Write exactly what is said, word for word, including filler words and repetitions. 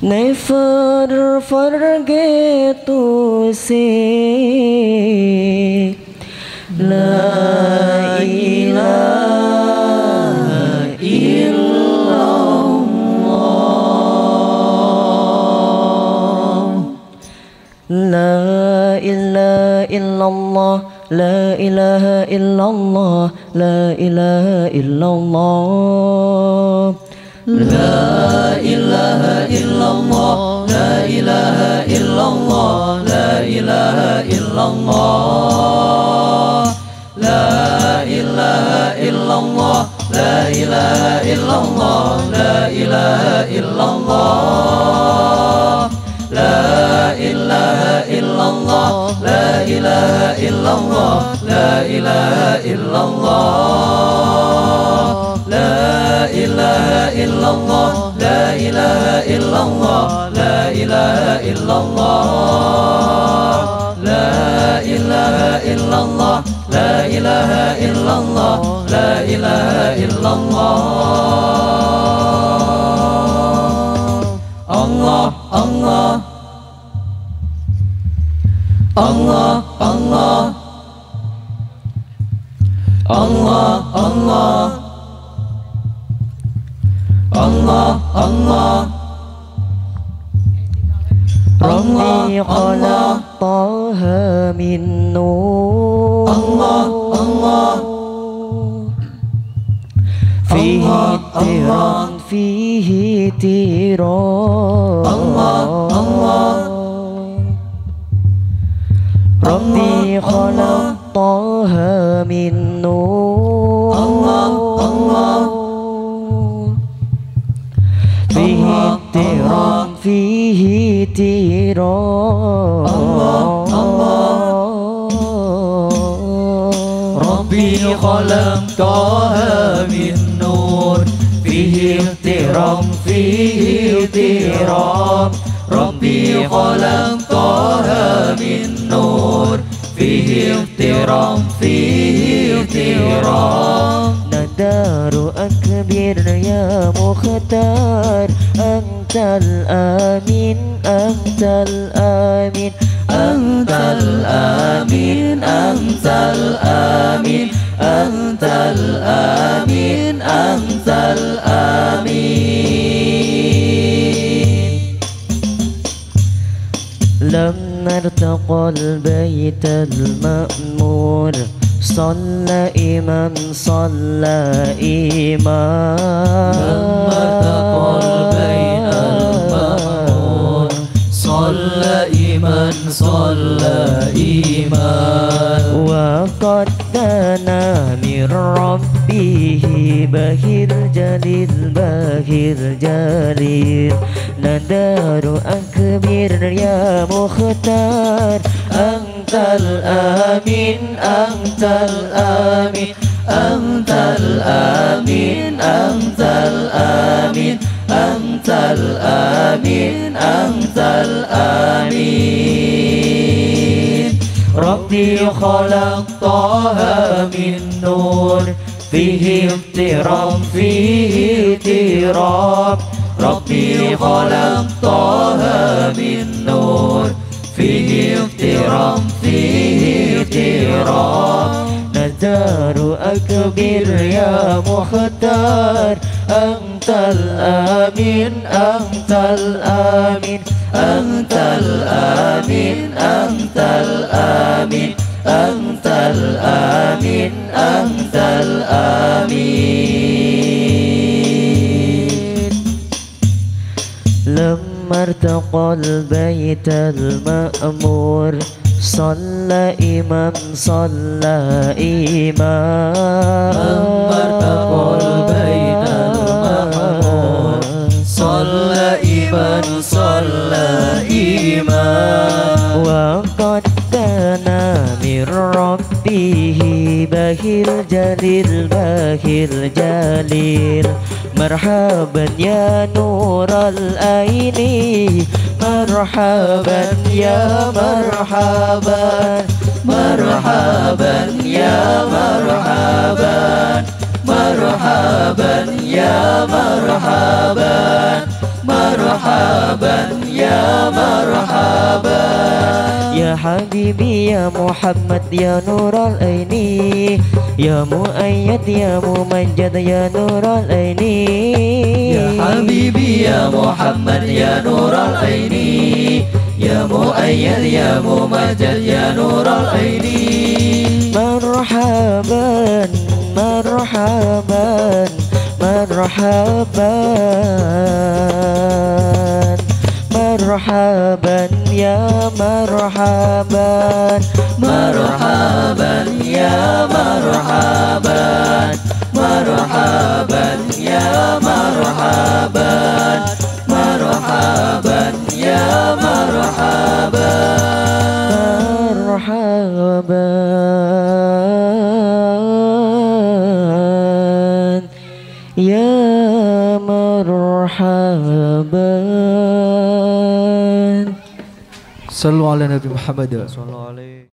Never forget to say La ilaha illallah La ilaha illallah La ilaha illallah La ilaha illallah La ilaha illallah La ilaha illallah La ilaha illallah La ilaha illallah La ilaha illallah La ilaha illallah La ilaha illallah La ilaha illallah La ilaha illallah La ilaha illallah La ilaha illallah La ilaha illallah La ilaha illallah La ilaha illallah La ilaha illallah Allah Allah Allah Allah Allah Allah Allah Allah Rabbi khalaqtaha min nur Allah Allah Fihi tiran Fihi tiran Allah Allah Rabbi khalaqtaha min nur Allah Allah Fihi tiran Fihi tiran Allah Allah Rabbi khalaqtaha min nur Fihi tiran Fihi tiran Rabbi khalaqtaha min nur Fihi tiran Fihi tiran Nadaru akbir ya mukhtar Antal amin Antal amin Antal amin Antal amin Antal amin Antal amin لما ارتقى البيت المأمور صلى إمام صلى إمام لما ارتقى البيت المأمور صلى إمام صلى إمام وقد دنا من ربه بهير جليل بهير جليل ندار أكبر يا مختار أنت الآمين أنت الآمين أنت الآمين أنت الآمين أنت الآمين أنت الآمين ربي خلقتها من نور فيه احترام فيه احترام ربي خلقتها من نور فيه احترام فيه احترام نزار أكبر يا مختار أنت الآمين أنت الآمين أنت الآمين أنت الآمين أنت الآمين أنت الآمين لما ارتقى البيت المأمور صلى إمام صلى إمام لما ارتقى البيت المأمور صلى إمام صلى إمام وقد كان من ربه بهير جليل بهير جليل مرحبا يا نور العين مرحبا يا مرحبا مرحبا يا مرحبا مرحبا يا مرحبا مرحبا marhaban ya marhaban. Ya Habibi ya Muhammad ya Nurul Aini, ya Muayyad ya Mumajjad ya Nurul Aini. Ya Habibi ya Muhammad ya Nurul Aini, ya Muayyad ya Mumajjad ya Nurul Aini. Marhaban marhaban marhaban marhaban ya marhaban. Marhaban ya marhaban, marhaban ya marhaban, marhaban ya marhaban. Marhaban ya marhaban. Sallu ala Nabi Muhammad.